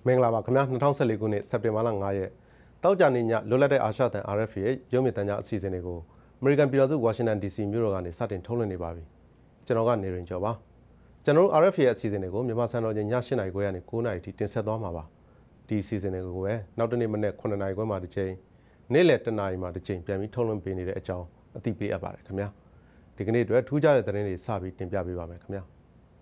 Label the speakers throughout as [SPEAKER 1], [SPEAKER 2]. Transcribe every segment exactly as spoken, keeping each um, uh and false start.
[SPEAKER 1] မင်္ဂလာပါခင်ဗျာ၂၀၁၄ခုနှစ်စက်တင်ဘာလ၅ရက်တောက်ကြနေညလွတ်လပ်တဲ့အာရှတန် R F A ရဲ့ရုံးမြင့်တန်းကြားအစီအစဉ်တွေကိုအမေရိကန်ပြည်ထောင်စုဝါရှင်တန် D C မြို့တော်ကနေစတင်ထုတ်လွှင့်နေပါပြီကျွန်တော်ကနေရင်ကျော်ပါကျွန်တော်တို့ R F A ရဲ့အစီအစဉ်တွေကိုမြန်မာစံတော်ချိန်ည၈နာရီခွဲကနေ၉နာရီထိတင်ဆက်သွားမှာပါဒီအစီအစဉ်တွေကိုပဲနောက်တနေ့မနေ့9နာရီခွဲမှာတစ်ချိန်နေ့လယ်တစ်နာရီမှာတစ်ချိန်ပြန်ပြီးထုတ်လွှင့်ပေးနေတဲ့အကြောင်းအသိပေးအပ်ပါတယ်ခင်ဗျာဒီကနေ့အတွက်ထူးခြားတဲ့သတင်းတွေစပြီးတင်ပြပေးပါမယ်ခင်ဗျာ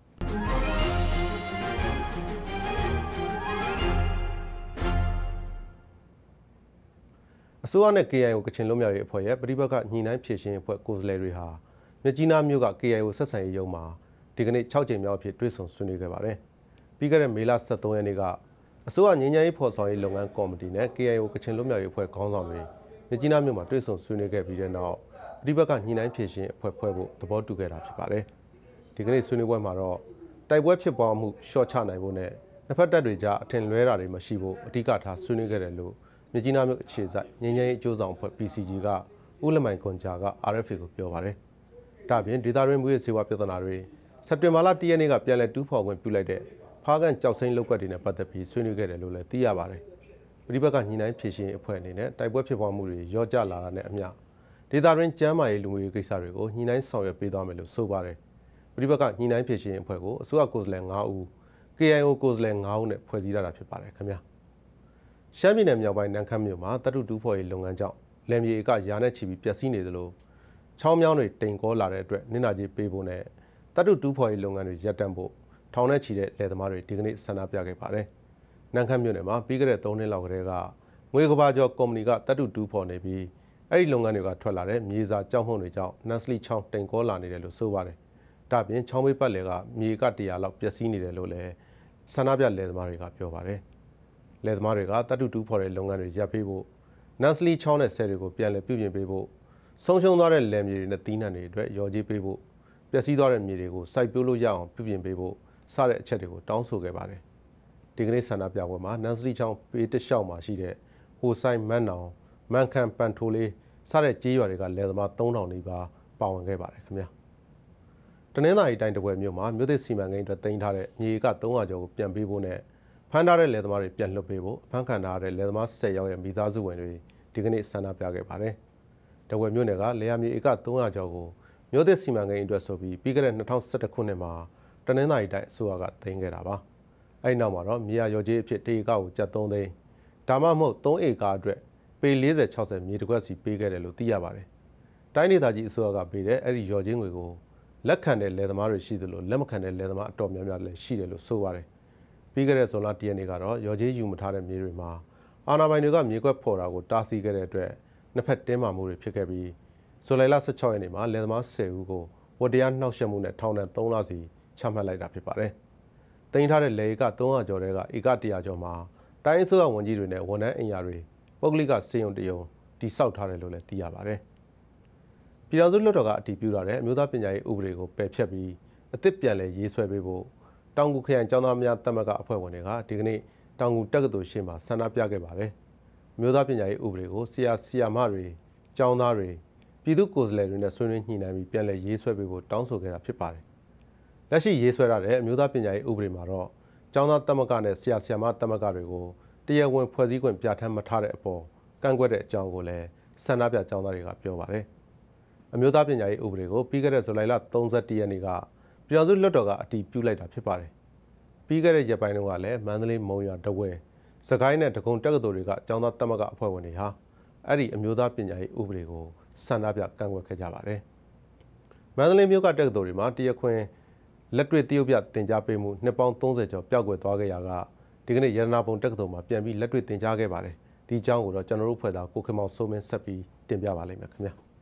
[SPEAKER 1] အစိုးရနဲ့ K I A ကိုကချင်လွတ်မြောက်ရေးအဖွဲ့ရဲ့ပဋိပက္ခညှိနှိုင်းဖြေရှင်းအဖွဲ့ကိုယ်စားလှယ်တွေဟာမြကြီးနားမြို့က K I A ကိုဆက်ဆံရေးရုံးမှာဒီကနေ့၆ကြိမ်မြောက်အဖြစ်တွေ့ဆုံဆွေးနွေးခဲ့ပါတယ်။ပြီးခဲ့တဲ့မေလ၁၃ရက်နေ့ကအစိုးရငြိမ်းချမ်းရေးဖော်ဆောင်ရေးလုပ်ငန်းကော်မတီနဲ့ K I A ကိုကချင်လွတ်မြောက်ရေးအဖွဲ့ခေါင်းဆောင်တွေမြကြီးနားမြို့မှာတွေ့ဆုံဆွေးနွေးခဲ့ပြီးတဲ့နောက်ပဋိပက္ခညှိနှိုင်းဖြေရှင်းအဖွဲ့ဖွဲ့ဖို့သဘောတူခဲ့တာဖြစ်ပါတယ်။ဒီကနေ့ဆွေးနွေးပွဲမှာတော့တိုက်ပွဲဖြစ်ပွားမှုရှော့ချနိုင်ဖို့နဲ့နှစ်ဖက်တပ်တွေကြားအထင်လွဲတာတွေမရှိဖို့အဓိကထားဆွေးနွေးခဲ့တယ်လို့မြကြီးနားမြို့အခြေစိုက်ငြိမ်းချမ်းရေးအကျိုးဆောင်အဖွဲ့ P C G ကဦးလမိုင်ခွန်ဂျာက R F A ကိုပြောပါတယ်။ဒါပြင်ဒေသတွင်းမူရေးစေဝါပြဿနာတွေစက်တင်ဘာလ၁ရက်နေ့ကပြန်လည်တူးဖော်ခွင့်ပြုလိုက်တဲ့ဖားကန်ကြောက်စိမ်းလုပ်ကွက်တွေနဲ့ပတ်သက်ပြီးဆွေးနွေးခဲ့တယ်လို့လည်းသိရပါတယ်။ပဋိပက္ခညှိနှိုင်းဖြေရှင်းအဖွဲ့အနေနဲ့တိုက်ပွဲဖြစ်ပွားမှုတွေရောကျလာတာနဲ့အမျှဒေသတွင်းကျန်းမာရေးလူမှုရေးကိစ္စတွေကိုညှိနှိုင်းဆောင်ရွက်ပေးသွားမယ်လို့ဆိုပါတယ်။ပဋိပက္ခညှိနှိုင်းဖြေရှင်းအဖွဲ့ကိုအစိုးရကိုယ်စားလှယ်၅ဦး K I A ကိုယ်စားလှယ်၅ဦးနဲ့ဖွဲ့စည်းထားတာဖြစ်ပါတယ်ခင်ဗျာ။ရှမ်းပြည်နယ်မြောက်ပိုင်းနန်းခမ်းမြို့မှာတပ်ထုတူးဖော်ရေးလုပ်ငန်းကြောင့်လယ်မြေကရာနဲ့ချီပြီးပျက်စီးနေသလိုချောင်းမြောင်းတွေတိမ်ကောလာတဲ့အတွက်နစ်နာကြေးပေးဖို့နဲ့တပ်ထုတူးဖော်ရေးလုပ်ငန်းတွေရပ်တန့်ဖို့ထောင်နဲ့ချီတဲ့လယ်သမားတွေဒီကနေ့ဆန္ဒပြခဲ့ပါတယ်။နန်းခမ်းမြို့နယ်မှာပြီးခဲ့တဲ့၃နှစ်လောက်ကတည်းကငွေကဘာကျော်ကုမ္ပဏီကတပ်ထုတူးဖော်နေပြီးအဲ့ဒီလုပ်ငန်းတွေကထွက်လာတဲ့မြေစာကြောက်မှုန့်တွေကြောင့်နန်စလီချောင်းတိမ်ကောလာနေတယ်လို့ဆိုပါတယ်။ဒါပြင်ချောင်းဘေးပတ်လည်ကမြေကတရာလောက်ပျက်စီးနေတယ်လို့လည်းဆန္ဒပြလယ်သမားတွေကပြောပါတယ်။လယ်သမားတွေကတပ်ထုတူးဖော်တဲ့လုပ်ငန်းတွေရပ်ပေးဖို့နန်စလီချောင်းနဲ့ဆယ်တွေကိုပြန်လည်ပြုပြင်ပေးဖို့ဆုံးရှုံးသွားတဲ့လယ်မြေတွေနဲ့တီးနှံတွေအတွက်ရော်ကြေးပေးဖို့ပျက်စီးသွားတဲ့မြေတွေကိုစိုက်ပျိုးလို့ရအောင်ပြုပြင်ပေးဖို့စတဲ့အချက်တွေကိုတောင်းဆိုခဲ့ပါတယ်။ဒီကနေ့ဆန္ဒပြပွဲမှာနန်စလီချောင်းပေးတလျှောက်မှာရှိတဲ့ဟိုဆိုင်မန်းနောင်မန်ခန်ပန်ထိုးလေးစတဲ့ကြေးရွာတွေကလယ်သမားသုံးထောင်နီးပါးပါဝင်ခဲ့ပါတယ်ခင်ဗျာ။တနင်္သာရီတိုင်းတပွဲမြို့မှာမြို့သစ်စီမံကိန်းအတွက်တင်ထားတဲ့မြေက၃၀၀ကျော်ကိုပြန်ပေးဖို့နဲ့ဖမ်းထားတဲ့လယ်သမားတွေပြန်လွှတ်ပေးဖို့ဖမ်းခံထားတဲ့လယ်သမား၁၀ယောက်ရဲ့မိသားစုဝင်တွေဒီကနေ့ဆန္ဒပြခဲ့ပါတယ်။တဝယ်မြို့နယ်ကလယ်ယာမြေဧက၃၀၀ကျော်ကိုမြို့သစ်စီမံကိန်းအတွက်ဆိုပြီးပြီးခဲ့တဲ့၂၀၁၁ခုနှစ်မှာတနင်္သာရီတိုင်းအစိုးရကတင်ခဲ့တာပါ။အဲဒီနောက်မှာတော့မြေယာရော်ကြေးအဖြစ်တေဧကကိုကျပ်၃သိန်းဒါမှမဟုတ်၃ဧကအတွက်ပေ၄၀ ၆၀မြေတစ်ခွက်စီပေးခဲ့တယ်လို့သိရပါတယ်။တိုင်းဒေသကြီးအစိုးရကပေးတဲ့အဲ့ဒီရော်ကြေးငွေကိုလက်ခံတဲ့လယ်သမားတွေရှိသလိုလက်မခံတဲ့လယ်သမားအတော်များများလည်းရှိတယ်လို့ဆိုပါတယ်။ပြီးခဲ့တဲ့ဇွန်လ၁ရက်နေ့ကတော့ရော်ကြေးယူမထားတဲ့မြေတွေမှာအာဏာပိုင်တွေကမြေကွက်ဖော်တာကိုတားဆီးခဲ့တဲ့အတွက်နှစ်ဖက်တင်းမာမှုတွေဖြစ်ခဲ့ပြီးဇူလိုင်လ၁၆ရက်နေ့မှာလယ်သမား၁၀ဦးကိုဝတ္တရားနှောက်ယှက်မှုနဲ့ထောင်ဒဏ်၃လစီချမှတ်လိုက်တာဖြစ်ပါတယ်။တင်ထားတဲ့လယ်ဧက၃၀၀ကျော်တဲ့ကဧက၁၀၀ကျော်မှာတိုင်းအစိုးရဝန်ကြီးတွေနဲ့ဝန်ထမ်းအင်အားတွေပုဂ္ဂလိကစေယုံတယုံတိစောက်ထားတယ်လို့လည်းသိရပါတယ်။ပြည်ထောင်စုလွှတ်တော်ကအတည်ပြုထားတဲ့အမျိုးသားပညာရေးဥပဒေကိုပယ်ဖျက်ပြီးအသစ်ပြန်လည်ရေးဆွဲပေးဖို့တောင်ကူခရိုင်ကျောင်းသားများသမဂ္ဂအဖွဲ့ဝင်တွေကဒီကနေ့တောင်ကူတက္ကသိုလ်ရှေ့မှာဆန္ဒပြခဲ့ပါတယ်။မျိုးသားပညာရေးဥပဒေကိုဆရာဆရာမတွေကျောင်းသားတွေပြည်သူ့ကိုယ်စားလှယ်တွေနဲ့ဆွေးနွေးညှိနှိုင်းပြီးပြန်လည်ရေးဆွဲပေးဖို့တောင်းဆိုခဲ့တာဖြစ်ပါတယ်။လက်ရှိရေးဆွဲရတဲ့အမျိုးသားပညာရေးဥပဒေမှာတော့ကျောင်းသားသမဂ္ဂနဲ့ဆရာဆရာမသမဂ္ဂတွေကိုတရားဝင်ဖွဲ့စည်းခွင့်ပြဋ္ဌာန်းမထားတဲ့အပေါ်ကန့်ကွက်တဲ့အကြောင်းကိုလည်းဆန္ဒပြကျောင်းသားတွေကပြောပါတယ်။အမျိုးသားပညာရေးဥပဒေကိုပြီးခဲ့တဲ့ဇူလိုင်လ၃၁ရက်နေ့ကပြည်ထောင်စုလွှတ်တော်ကအတည်ပြုလိုက်တာဖြစ်ပါတယ်။ပြီးခဲ့တဲ့ရက်ပိုင်းတုန်းကလည်းမန္တလေးမုံရွာတဝဲစကိုင်းနဲ့ဒဂုံတက္ကသိုလ်တွေကကျောင်းသားသမဂ္ဂအဖွဲ့ဝင်တွေဟာအဲ့ဒီအမျိုးသားပညာရေးဥပဒေကိုဆန္ဒပြကန့်ကွက်ခဲ့ကြပါတယ်။မန္တလေးမြို့ကတက္ကသိုလ်တွေမှာတရားခွင်လက်တွေ့တရုတ်ပြသင်ကြားပေးမှုနှစ်ပေါင်း၃၀ကျော်ပျောက်ကွယ်သွားခဲ့ရကဒီကနေ့ရတနာပုံတက္ကသိုလ်မှာပြန်ပြီးလက်တွေ့သင်ကြားခဲ့ပါတယ်။ဒီအကြောင်းကိုတော့ကျွန်တော်တို့ဖွဲ့သားကိုခင်မောင်စိုးမင်းဆက်ပြီးတင်ပြပါလိမ့်မယ်ခင်ဗျာ။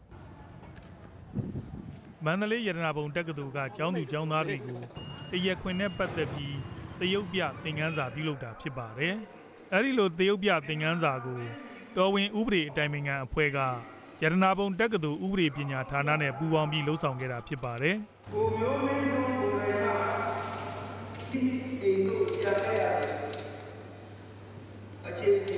[SPEAKER 2] မန္တလေးရတနာပုံတက္ကသိုလ်ကကျောင်းသူကျောင်းသားတွေကိုတရားခွင်နဲ့ပတ်သက်ပြီးတရုတ်ပြသင်ခန်းစာပြုလုပ်တာဖြစ်ပါတယ်။အဲဒီလိုတရုတ်ပြသင်ခန်းစာကိုတော်ဝင်ဥပဒေအတိုင်ပင်ခံအဖွဲ့ကရတနာပုံတက္ကသိုလ်ဥပဒေပညာဌာနနဲ့ပူးပေါင်းပြီးလှုပ်ဆောင်ခဲ့တာဖြစ်ပါတယ်။ကိုမျိုးမင်းတို့ကိုယ်တိုင်ကဒီအိမ်ကိုကြားခဲ့ရအခြေအနေ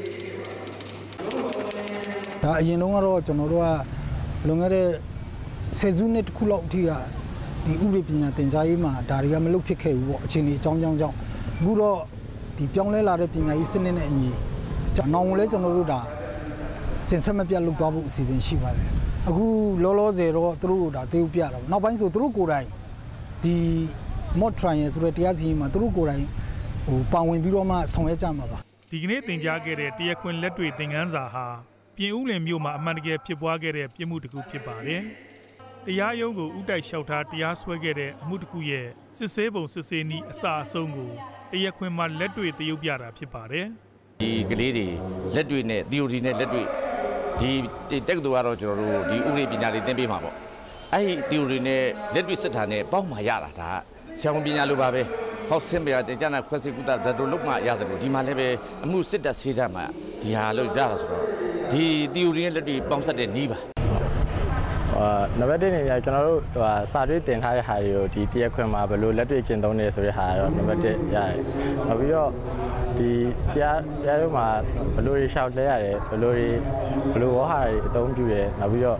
[SPEAKER 3] ဒါအရင်တုန်းကတော့ကျွန်တော်တို့ကလွန်ခဲ့တဲ့ဆယ်စုနှစ်တခုလောက်အထိကဒီဥပဒေပညာသင်ကြားရေးမှာဒါတွေကမလုပ်ဖြစ်ခဲ့ဘူးပေါ့အခြေအနေအကြောင်းကြောင်းကြောင့်အခုတော့ဒီဒီပြောင်းလဲလာတဲ့ပညာရေးစနစ်နဲ့အညီကျွန်တော်လည်းကျွန်တော်တို့ဒါစင်ဆက်မပြတ်လုပ်သွားဖို့အစီအစဉ်ရှိပါတယ်အခုလောလောဆယ်တော့သူတို့ဒါတေးဥပြတော့နောက်ပိုင်းဆိုသူတို့ကိုယ်တိုင်ဒီ mod trial ဆိုတဲ့တရားစီရင်မှာသူတို့ကိုယ်တိုင်ဟိုပါဝင်ပြီးတော့မှဆောင်ရွက်ကြမှာပါ
[SPEAKER 2] ဒီကနေ့တင်ကြားခဲ့တဲ့တရားခွင်လက်တွေ့သင်ခန်းစာဟာပြင်ဦးလွင်မြို့မှာအမှန်တကယ်ဖြစ်ပွားခဲ့တဲ့ပြစ်မှုတစ်ခုဖြစ်ပါတယ်တရားရုံးကိုဥတိုက်လျှောက်ထားတရားစွဲခဲ့တဲ့အမှုတစ်ခုရဲ့စစ်ဆေးပုံစစ်ဆေးနည်းအစအဆုံးကိုတရားခွင်မှာလက်တွေ့သရုပ်ပြတာဖြစ်ပါတယ်
[SPEAKER 4] ဒီကလေးတွေလက်တွေ့နဲ့ theory နဲ့လက်တွေ့ဒီတက္ကသိုလ်ကတော့ကျွန်တော်တို့ဒီဥပဒေပညာတွေသင်ပေးမှာပေါ့အဲ့ဒီ theory နဲ့လက်တွေ့စစ်တာနဲ့ပေါက်မှရတာဒါဆရာဝန်ပညာလိုပါပဲဟောက်ဆင်းပြတဲ့ကျန်တဲ့ခွဲစိတ်ကုသဘယ်လိုလုပ်မှရတယ်လို့ဒီမှာလည်းပဲအမှုစစ်တပ်ဆေးတတ်မှဒီဟာလို့ရတာဆိုတော့ဒီ theory နဲ့လက်တွေ့ပေါင်းစပ်တဲ့နည်းပါ
[SPEAKER 5] အာနံပါတ်တစ်နေရာကျွန်တော်တို့ဟိုစာတွေ့တင်ထားတဲ့ဟာတွေကိုဒီတရားခွင်မှာဘယ်လိုလက်တွေ့ကျင့်သုံးနေဆိုတဲ့ဟာတော့နံပါတ်တစ်ရတယ်။နောက်ပြီးတော့ဒီတရားတရားရုံးမှာဘယ်လိုရှောက်လဲရတယ်ဘယ်လိုဘယ်လိုဝါဟာတွေအသုံးပြုရဲနောက်ပြီးတော့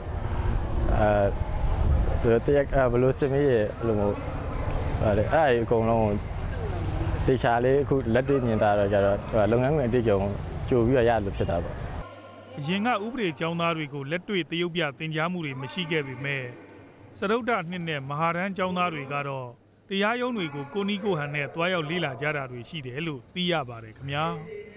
[SPEAKER 5] အဲတရားဘယ်လိုစစ်မေးရဲအဲ့လိုမျိုးအဲ့ဒါအဲ့အကုန်လုံးတေချာလေးအခုလက်တွေ့မြင်တာတော့ကြတော့လုပ်ငန်းခွင်အတိတ်ကြုံကြိုပြီးရရလို့ဖြစ်တာပေါ့
[SPEAKER 2] အရင်ကဥပဒေကျောင်းသားတွေကိုလက်တွေ့သရုပ်ပြသင်ကြားမှုတွေမရှိခဲ့ပေမဲ့စရုပ်ဒနှစ်နဲ့မဟာရန်ကျောင်းသားတွေကတော့တရားရုံးတွေကိုကိုနီကိုဟန်နဲ့တွားရောက်လေ့လာကြတာတွေရှိတယ်လို့သိရပါတယ်ခင်ဗျာ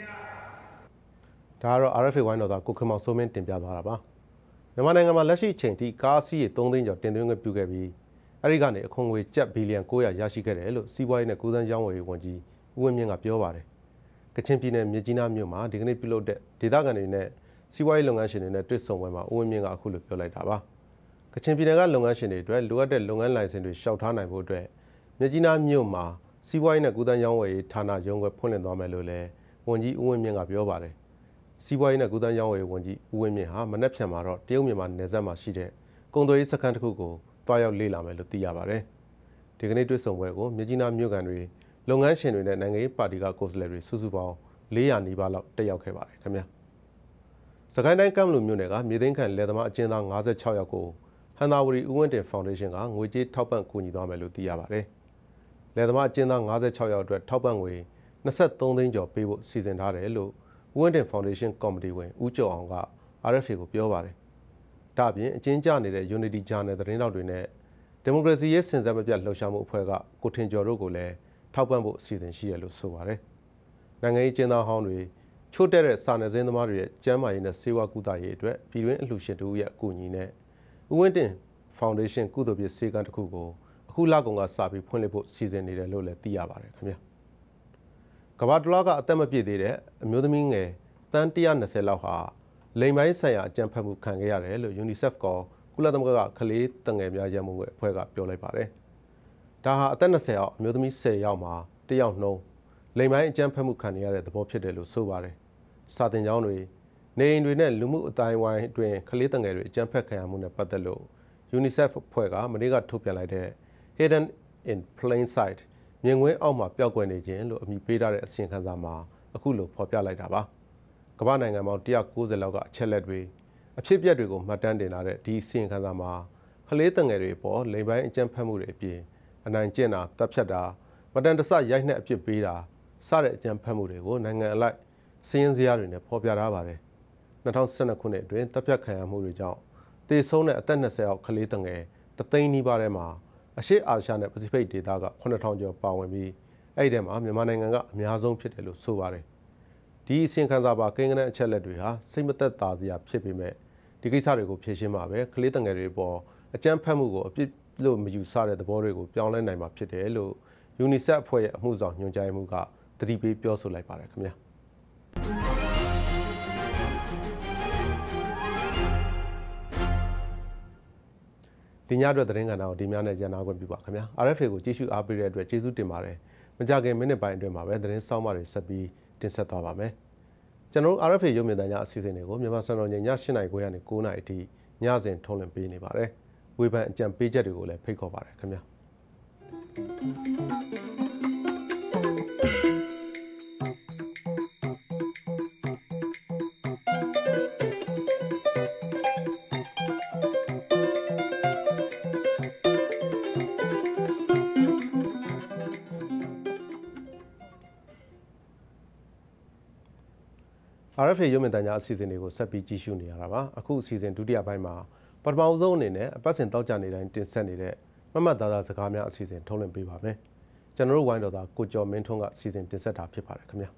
[SPEAKER 1] ဒါကတော့ R F A ဝိုင်းတော်သားကိုခင်မောင်စိုးမင်းတင်ပြသွားတာပါမြန်မာနိုင်ငံမှာလက်ရှိအချိန်ထိကားစီးရေသုံးသိန်းကျော်တင်သွင်းခွင့်ပြုခဲ့ပြီးအဲဒီကနေအခွန်ငွေကျပ်ဘီလီယံ၉ရာရရှိခဲ့တယ်လို့စီးပွားရေးနဲ့ကူးသန်းရောင်းဝယ်ရေးဝန်ကြီးဦးဝင်းမြင့်ကပြောပါတယ်ကချင်ပြည်နယ်မြစ်ကြီးနားမြို့မှာဒီကနေ့ပြုလုပ်တဲ့ဒေသခံတွေနဲ့စီးပွားရေးလုပ်ငန်းရှင်တွေနဲ့တွေ့ဆုံပွဲမှာဦးဝင်းမြင့်ကအခုလိုပြောလိုက်တာပါကချင်ပြည်နယ်ကလုပ်ငန်းရှင်တွေအတွက်လိုအပ်တဲ့လုပ်ငန်းလိုင်စင်တွေရှောက်ထားနိုင်ဖို့အတွက်မြစ်ကြီးနားမြို့မှာစီးပွားရေးနဲ့ကူးသန်းရောင်းဝယ်ရေးဌာနရုံးခွဲဖွင့်လှစ်သွားမယ်လို့လည်းဝန်ကြီးဦးဝင်းမြင့်ကပြောပါတယ်စီးပွားရေးနဲ့ကူးသန်းရောင်းဝယ်ရေးဝန်ကြီးဦးဝင်းမြင့်ဟာမနက်ဖြန်မှာတော့တရုတ်မြန်မာနယ်စပ်မှာရှိတဲ့ကုန်သွယ်ရေးစခန်းတစ်ခုကိုတွားရောက်လေ့လာမယ်လို့သိရပါတယ်ဒီကနေ့တွေ့ဆုံပွဲကိုမြစ်ကြီးနားမြို့ကန်တွေလုပ်ငန်းရှင်တွေနဲ့နိုင်ငံရေးပါတီကကိုယ်စားလှယ်တွေစုစုပေါင်း၄ရာနီးပါးလောက်တက်ရောက်ခဲ့ပါတယ်ခင်ဗျာစကိုင်းတိုင်းကမ်ဘလူမြို့နယ်ကမြေသိမ်းခံလယ်သမားအကျဉ်းသား၅၆ယောက်ကိုဟန်သာဝတီဦးဝင်းတင်ဖောင်ဒေးရှင်းကငွေကြေးထောက်ပံ့ကူညီသွားမယ်လို့သိရပါတယ်လယ်သမားအကျဉ်းသား၅၆ယောက်အတွက်ထောက်ပံ့ငွေ၂၃သိန်းကျော်ပေးဖို့စီစဉ်ထားတယ်လို့ဦးဝင်းတင်ဖောင်ဒေးရှင်းကော်မတီဝင်ဦးကျော်အောင်က R F A ကိုပြောပါတယ်ဒါ့အပြင်အကျဉ်းကျနေတဲ့ Unity Channel သတင်းတောက်တွေနဲ့ဒီမိုကရေစီရေးစင်စက်မပြတ်လှုပ်ရှားမှုအဖွဲ့ကကိုထင်ကျော်တို့ကိုလည်းထောက်ပံ့ဖို့အစီအစဉ်ရှိရလို့ဆိုပါတယ်နိုင်ငံရေးကျင်းသားဟောင်းတွေချို့တဲ့တဲ့စာနယ်ဇင်းသမားတွေရဲ့ကျန်းမာရေးနဲ့စေဝါကုသရေးအတွက်ပြည်တွင်းအလှူရှင်တို့ရဲ့အကူအညီနဲ့ဦးဝင်းတင်ဖောင်ဒေးရှင်းကုသိုလ်ပြစေကန်းတစ်ခုကိုအခုလကုန်ကစပြီးဖွင့်လှစ်ဖို့စီစဉ်နေတယ်လို့လည်းသိရပါတယ်ခင်ဗျာကမ္ဘာတလွှားကအသက်မပြည့်သေးတဲ့အမျိုးသမီးငယ်တန်း၁၂၀လောက်ဟာလိမ်ပိုင်းဆိုင်ရာအကြမ်းဖက်မှုခံခဲ့ရတယ်လို့ UNICEF ကကုလသမဂ္ဂကကလေးတငယ်များရန်ပုံငွေအဖွဲ့ကပြောလိုက်ပါတယ်ဒါဟာအသက်၂၀အောက်အမျိုးသမီး၁၀ယောက်မှာတစ်ယောက်နှုန်းလိမ်ပိုင်းအကြမ်းဖက်မှုခံရတဲ့သဘောဖြစ်တယ်လို့ဆိုပါတယ်စာသင်ကျောင်းတွေနေအိမ်တွေနဲ့လူမှုအတိုင်းဝိုင်းအတွင်းကလေးတငယ်တွေအကြမ်းဖက်ခံရမှုနဲ့ပတ်သက်လို့ UNICEF အဖွဲ့ကမနေ့ကထုတ်ပြန်လိုက်တဲ့ Hidden in Plain Sight မြင်ကွင်းအောက်မှာပျောက်ကွယ်နေခြင်းလို့အမည်ပေးထားတဲ့အစီရင်ခံစာမှာအခုလိုဖော်ပြလိုက်တာပါကမ္ဘာနိုင်ငံပေါင်း၁၉၀လောက်ကအချက်လက်တွေအဖြစ်အပျက်တွေကိုမှတ်တမ်းတင်ထားတဲ့ဒီအစီရင်ခံစာမှာကလေးတငယ်တွေပေါ်လိမ်ပိုင်းအကြမ်းဖက်မှုတွေအပြင်အနိုင်ကျင့်တာတပ်ဖြတ်တာမတန်တဆရိုက်နှက်အဖြစ်ပေးတာစတဲ့အကြမ်းဖက်မှုတွေကိုနိုင်ငံအလိုက်စီးရင်စရာတွေနဲ့ဖော်ပြထားပါတယ်၂၀၁၂ခုနှစ်အတွင်းတပ်ဖြတ်ခံရမှုတွေကြောင့်တေဆုံးတဲ့အသက်၂၀အောက်ကလေးတငယ်တသိန်းနီးပါးထဲမှာအရှေ့အာရှနဲ့ပစိဖိတ်ဒေသကခုနှစ်ထောင်ကျော်ပါဝင်ပြီးအဲ့ဒီထဲမှာမြန်မာနိုင်ငံကအများဆုံးဖြစ်တယ်လို့ဆိုပါတယ်ဒီအစီရင်ခံစာပါကိန်းဂဏန်းအချက်လက်တွေဟာစိတ်မသက်သာစရာဖြစ်ပေမဲ့ဒီကိစ္စတွေကိုဖြေရှင်းမှာပဲကလေးတငယ်တွေပေါ်အကြမ်းဖက်မှုကိုအပြစ်လို့မယူဆတဲ့သဘောတွေကိုပြောင်းလဲနိုင်မှာဖြစ်တယ်လို့ UNICEF အဖွဲ့ရဲ့အမှုဆောင်ညွှန်ကြားမှုကသတိပေးပြောဆိုလိုက်ပါတယ်ခင်ဗျာဒီညအတွက်သတင်းကဏ္ဍကိုဒီများနဲ့ရန်နာခွင့်ပြုပါခင်ဗျာ R F A ကိုကြည့်ရှုအားပေးတဲ့အတွက်ကျေးဇူးတင်ပါတယ်မကြခင်မိနစ်ပိုင်းအတွင်းမှာပဲသတင်းစောင်းမတွေဆက်ပြီးတင်ဆက်သွားပါမယ်ကျွန်တော်တို့ R F A ရုပ်မြင်သံကြားအစီအစဉ်တွေကိုမြန်မာစံတော်ချိန်ည၈နာရီခွဲကနေ၉နာရီအထိညစဉ်ထုတ်လွှင့်ပေးနေပါတယ်ဝေဖန်အကြံပေးချက်တွေကိုလည်းဖိတ်ခေါ်ပါတယ်ခင်ဗျာ R F A ရုပ်မြင်သံကြားအစီအစဉ်တွေကိုဆက်ပြီးကြည့်ရှုနေရတာပါအခုအစီအစဉ်ဒုတိယပိုင်းမှာပထမဆုံးအနေနဲ့အပတ်စဉ်တောက်ကြနေတိုင်းတင်ဆက်နေတဲ့မမတ်သားသားစကားများအစီအစဉ်ထုတ်လွှင့်ပေးပါမယ်ကျွန်တော်တို့ဝိုင်းတော်သားကိုကျော်မင်းထွန်းကအစီအစဉ်တင်ဆက်တာဖြစ်ပါတယ်ခင်ဗျာ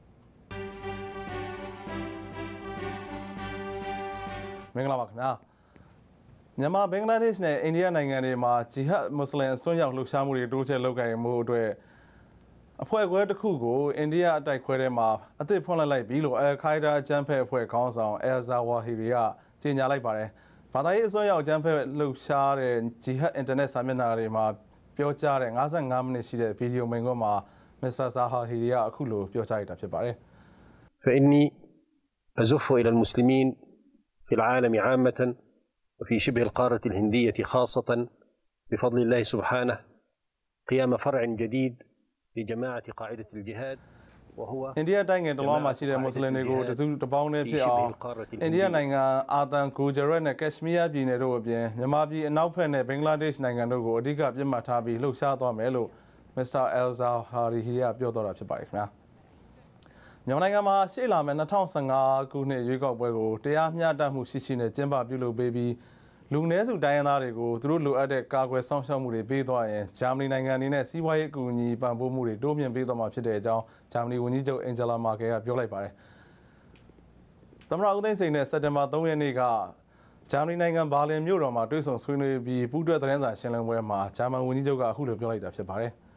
[SPEAKER 6] မင်္ဂလာပါခင်ဗျာမြန်မာဘင်္ဂလားဒေ့ရှ်နဲ့အိန္ဒိယနိုင်ငံတွေမှာဂျီဟတ်မွတ်စလင်အစွန်းရောက်လှုပ်ရှားမှုတွေတိုးချဲ့လုပ်ကိုင်မှုအတွက်အဖွဲ့အခွဲတစ်ခုကိုအိန္ဒိယအတိုက်ခွဲထဲမှာအသစ်ဖွင့်လိုက်လိုက်ပြီးလို့အယ်ခိုင်ဒါအကြမ်းဖက်အဖွဲ့ခေါင်းဆောင်အယ်ဇာဝါဟီရီကကြေညာလိုက်ပါတယ်။ဘာသာရေးအစွန်းရောက်အကြမ်းဖက်လှုပ်ရှားတဲ့ဂျီဟတ်အင်တာနက်စာမျက်နှာတွေမှာပြောကြားတဲ့၅၅မိနစ်ရှိတဲ့ဗီဒီယိုမိန့်ခွန်းမှာမစ္စတာဇာဟာဟီရီကအခုလိုပြောကြားလိုက်တာဖြစ်ပါတယ်။
[SPEAKER 7] فإني أزف إلى المسلمين في العالم عامة وفي شبه القارة الهندية خاصة بفضل الله سبحانه قيام فرع جديد لجماعة قاعدة الجهاد وهو
[SPEAKER 6] အိန္ဒိယနိုင်ငံတလွှားမှာရှိတဲ့မွတ်စလင်တွေကိုတစုတပေါင်းနဲ့ဖြစ်အောင်အိန္ဒိယနိုင်ငံအာသန်ဂူဂျရက်နဲ့ကက်ရှမီးယားပြည်နယ်တို့အပြင်မြန်မာပြည်အနောက်ဘက်နဲ့ဘင်္ဂလားဒေ့ရှ်နိုင်ငံတို့ကိုအဓိကပြစ်မှတ်ထားပြီးလှုပ်ရှားသွားမယ်လို့မစ္စတာအယ်ဇာဟာရီဟီကပြောတော့တာဖြစ်ပါတယ်ခင်ဗျာမြန်မာနိုင်ငံမှာရှေ့လာမယ့်၂၀၁၅ခုနှစ်ရွေးကောက်ပွဲကိုတရားမျှတမှုရှိရှိနဲ့ကျင်းပပြုလုပ်ပေးပြီးလူနည်းစုတိုင်းရင်းသားတွေကိုသူတို့လိုအပ်တဲ့ကာကွယ်ဆောင်ရှောက်မှုတွေပေးသွားရင်ဂျာမနီနိုင်ငံအနေနဲ့စီးပွားရေးအကူအညီပံ့ပိုးမှုတွေတိုးမြင့်ပေးသွားမှာဖြစ်တဲ့အကြောင်းဂျာမနီဝန်ကြီးချုပ်အင်ဂျလာမာကယ်ကပြောလိုက်ပါတယ်။သမ္မတဦးသိန်းစိန်နဲ့စက်တင်ဘာ၃ရက်နေ့ကဂျာမနီနိုင်ငံဘာလင်မြို့တော်မှာတွေ့ဆုံဆွေးနွေးပြီးပူးတွဲသတင်းစာရှင်းလင်းပွဲမှာဂျာမန်ဝန်ကြီးချုပ်ကအခုလိုပြောလိုက်တာဖြစ်ပါတယ်။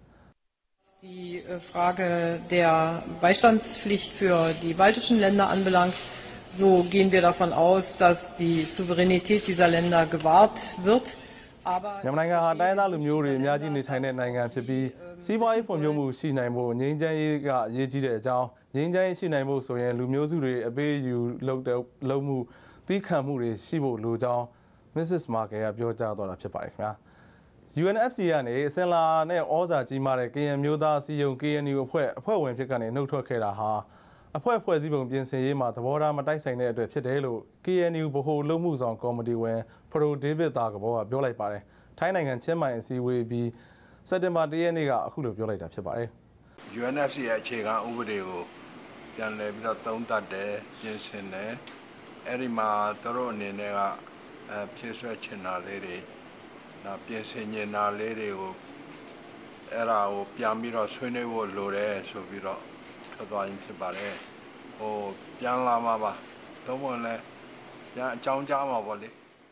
[SPEAKER 8] Die Frage der Beistandspflicht für die baltischen Länder anbelangt, so gehen wir davon aus, dass die Souveränität dieser Länder gewahrt wird. Aber
[SPEAKER 6] မြန်မာနိုင်ငံဟာတိုင်းသားလူမျိုးတွေအများကြီးနေထိုင်တဲ့နိုင်ငံဖြစ်ပြီးစီးပွားရေးဖွံ့ဖြိုးမှုရှိနိုင်ဖို့ငြိမ်းချမ်းရေးကအရေးကြီးတဲ့အကြောင်းငြိမ်းချမ်းရေးရှိနိုင်ဖို့ဆိုရင်လူမျိုးစုတွေအပေးအယူလုပ်တဲ့လုပ်မှုတီးခံမှုတွေရှိဖို့လိုကြောင်း မစ္စစ်မာကယ်ကပြောကြားသွားတာဖြစ်ပါတယ်ခင်ဗျာU N F C ကနေအစင်လာနဲ့ဩဇာကြီးမားတဲ့ K N မျိုးသားစီယုံ K N U အဖွဲ့အဖွဲ့ဝင်ဖြစ်ကနေနှုတ်ထွက်ခဲ့တာဟာအဖွဲ့ဖွဲ့စည်းပုံပြင်ဆင်ရေးမှာသဘောထားမတိုက်ဆိုင်တဲ့အတွက်ဖြစ်တယ်လို့ K N U ဗဟိုလုံမှုဆောင်ကော်မတီဝင်ဖရိုဒေးဗစ်သားကဘောကပြောလိုက်ပါတယ်။ထိုင်းနိုင်ငံချင်းမိုင်အစည်းအဝေးပြီးစက်တင်ဘာ၁ရက်နေ့ကအခုလိုပြောလိုက်တာဖြစ်ပါတယ်။
[SPEAKER 9] U N F C ရဲ့အခြေခံဥပဒေကိုပြန်လည်ပြီးတော့သုံးသပ်တယ်ပြင်ဆင်တယ်အဲ့ဒီမှာတို့အနေနဲ့ကအဲဖြည့်ဆွဲချင်တာလေးတွေနော်ပြင်ဆင်နေတာလေးတွေကိုအဲ့ဒါကိုပြန်ပြီးတော့ဆွေးနွေးဖို့လိုတယ်ဆိုပြီးတော့ထွက်သွားရင်ဖြစ်ပါတယ်ဟိုပြန်လာမှာပါတော့မလဲပြန်အကြောင်းကြားမှာပေါ့လေ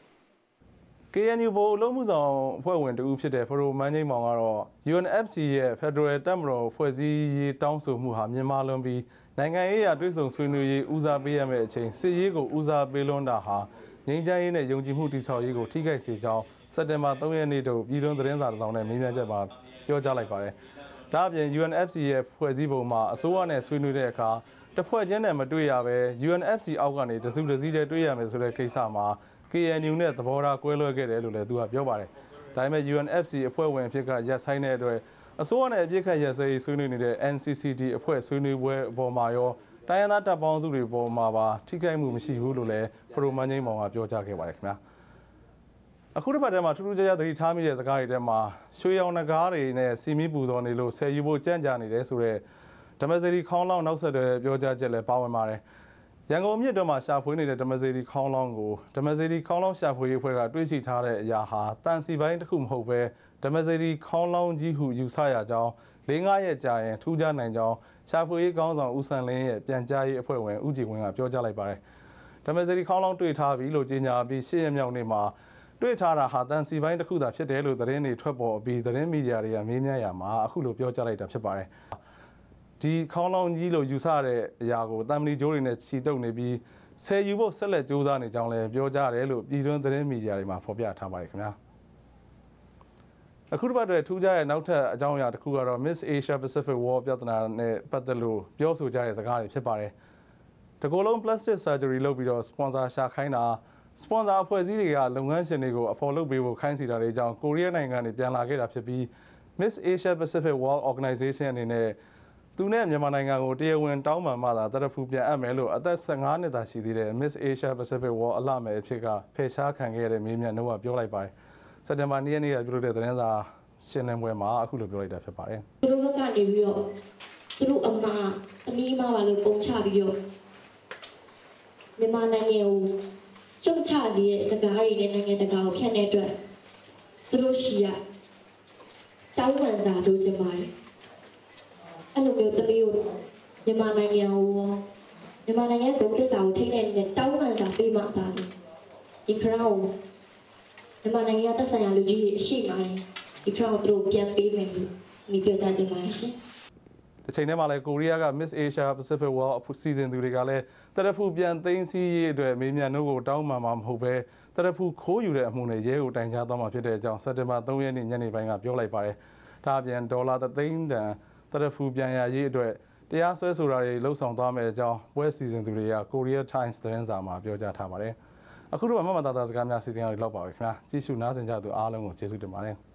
[SPEAKER 6] K N U ဘို့လုံးမှုဆောင်အဖွဲ့ဝင်တူဖြစ်တဲ့ဖရိုမန်းကြီးမောင်ကတော့ U N F C ရဲ့ Federal တပ်မတော်ဖွဲ့စည်းရေးတောင်းဆိုမှုဟာမြန်မာလွန်ပြီးနိုင်ငံရေးအရတွေ့ဆုံဆွေးနွေးရေးဦးစားပေးရမယ့်အချိန်စစ်ရေးကိုဦးစားပေးလွန်းတာဟာငြိမ်းချမ်းရေးနဲ့ယုံကြည်မှုတည်ဆောက်ရေးကိုထိခိုက်စေကြောင်းစက်တင်ဘာ၃ရက်နေ့တို့ပြည်တွင်းသတင်းစာတစ်စောင်နဲ့မေးမြန်းချက်မှာပြောကြားလိုက်ပါတယ်။ဒါအပြင် U N F C ရဲ့ဖွဲ့စည်းပုံမှာအစိုးရနဲ့ဆွေးနွေးတဲ့အခါတစ်ဖွဲ့ချင်းနဲ့မတွေ့ရဘဲ U N F C အောက်ကနေတစုတစည်းတည်းတွေ့ရမယ်ဆိုတဲ့ကိစ္စမှာ K N U နဲ့သဘောထားကွဲလွဲခဲ့တယ်လို့လည်းသူကပြောပါတယ်။ဒါပေမဲ့ U N F C အဖွဲ့ဝင်ဖြစ်ကရက်ဆိုင်တဲ့အတွက်အစိုးရနဲ့အပြစ်ခတ်ရက်စဲရေးဆွေးနွေးနေတဲ့ N C C D အဖွဲ့ဆွေးနွေးပွဲအပေါ်မှာရောတိုင်းရင်းသားတပ်ပေါင်းစုတွေပေါ်မှာပါထိခိုက်မှုမရှိဘူးလို့လည်းဖရိုမန်းကြီးမောင်ကပြောကြားခဲ့ပါတယ်ခင်ဗျာ။အခုတစ်ပတ်ထဲမှာထူးထူးခြားခြားသတိထားမိတဲ့စကားတွေထဲမှာရွှေရောင်နဂါးတွေနဲ့စီမီပူဇော်နေလို့ဆယ်ယူဖို့ကြံ့ကြာနေတယ်ဆိုတော့ဓမ္မစေတီခေါင်းလောင်းနောက်ဆက်တွဲပြောကြားချက်လည်းပါဝင်ပါတယ်။ရန်ကုန်မြစ်တော်မှာရှာဖွေနေတဲ့ဓမ္မစေတီခေါင်းလောင်းကိုဓမ္မစေတီခေါင်းလောင်းရှာဖွေရေးအဖွဲ့ကတွေးရှိထားတဲ့အရာဟာတန်စီပိုင်းတစ်ခုမဟုတ်ပဲဓမ္မစေတီခေါင်းလောင်းကြီးဟုယူဆရကြောင်း၄-၅ရက်ကြာရင်ထူးခြားနိုင်ကြောင်းရှာဖွေရေးကောင်းဆောင်ဦးစံလင်းရဲ့ပြန်ကြားရေးအဖွဲ့ဝင်ဦးကြည်ဝင်းကပြောကြားလိုက်ပါတယ်။ဓမ္မစေတီခေါင်းလောင်းတွေ့ထားပြီလို့ကြေညာပြီးရှစ်ရက်မြောက်နေ့မှာတွေ့ထားတာဟာတန်စီပိုင်းတစ်ခုသာဖြစ်တယ်လို့သတင်းတွေထွက်ပေါ်ပြီးသတင်းမီဒီယာတွေကမေးမြန်းရမှာအခုလိုပြောကြားလိုက်တာဖြစ်ပါတယ်။ဒီခေါင်းလောင်းကြီးလို့ယူဆတဲ့အရာကိုတမ်မလီဂျိုးတွေနဲ့ချီတုပ်နေပြီးဆယ်ယူဖို့ဆက်လက်စူးစမ်းနေကြောင်းလည်းပြောကြားတယ်လို့ပြည်တွင်းသတင်းမီဒီယာတွေမှာဖော်ပြထားပါတယ်ခင်ဗျာအခုတစ်ပတ်တည်းထူးခြားတဲ့နောက်ထပ်အကြောင်းအရာတစ်ခုကတော့ Miss Asia Pacific War ပြဿနာနဲ့ပတ်သက်လို့ပြောဆိုကြတဲ့စကားတွေဖြစ်ပါတယ်တကူလုံး plastic surgery လုပ်ပြီးတော့ sponsor ရှာခိုင်းတာ sponsor အဖွဲ့အစည်းတွေကလုပ်ငန်းရှင်တွေကိုအဖော်လုပ်ပေးဖို့ခိုင်းစီတာတွေကြောင့်ကိုရီးယားနိုင်ငံတွေပြန်လာခဲ့တာဖြစ်ပြီး Miss Asia Pacific World Organization အနေနဲ့သူနဲ့မြန်မာနိုင်ငံကိုတရားဝင်တောင်းပန်မှသာတရဖူပြန်အပ်မယ်လို့အသက်၁၅နှစ်သာရှိသေးတဲ့ Miss Asia Pacific World အလှမယ်အဖြစ်ကဖယ်ရှားခံခဲ့ရတဲ့မေးမြန်းနှုတ်ကပြောလိုက်ပါတယ်စက်တင်ဘာ၂ရက်နေ့ကပြုလုပ်တဲ့သတင်းစာရှင်းလင်းပွဲမှာအခုလိုပြောလိုက်တာဖြစ်ပါတယ်
[SPEAKER 10] သူတို့ဘက်ကနေပြီးတော့သူတို့အမအမီးအမပါလို့ပုံချပြီးတော့မြန်မာနိုင်ငံကိုရှုတ်ချစေတဲ့စကားတွေနဲ့နိုင်ငံတကာကိုဖျက်တဲ့အတွက်သူတို့ရှိရတောင်းပန်စာလုပ်ချင်ပါတယ်အဲ့လိုမျိုးတမီးကိုမြန်မာနိုင်ငံကိုမြန်မာနိုင်ငံဒုတိယကိုထိနေနေတဲ့တောင်းပန်စာပေးမှသာတယ်ဒီခရောင်းမြန်မာနိုင်ငံသက်ဆိုင်ရာလူကြီးတွေအရှိပါတယ်ဒီခရောင်းသူတို့ပြန်ပေးမယ်လို့ဒီပြောကြချင်ပါတယ်ရှင်
[SPEAKER 6] ဒီချိန်ထဲမှာလည်းကိုရီးယားက Miss Asia Pacific World စီဇန်သူတွေကလည်းတရဖူပြန်သိမ်းဆည်းရေးအတွက်မေးမြန်းတို့ကိုတောင်းပန်မှာမဟုတ်ပဲတရဖူခိုးယူတဲ့အမှုနဲ့ရဲကိုတိုင်ကြားသွားမှာဖြစ်တဲ့အကြောင်းစက်တင်ဘာသုံးရက်နေ့ညနေပိုင်းကပြောလိုက်ပါတယ်။ဒါအပြင်ဒေါ်လာသိန်းတန်တရဖူပြန်ရရေးအတွက်တရားစွဲဆိုတာတွေလှုပ်ဆောင်သွားမယ်အကြောင်းပွဲစီဇန်သူတွေက Korea Times သတင်းစာမှာပြောကြားထားပါတယ်။အခုတော့မမတာတာစကားများစီစဉ်ရလောက်ပါပဲခင်ဗျာ။ကြည့်ရှုနားဆင်ကြသူအားလုံးကိုကျေးဇူးတင်ပါတယ်။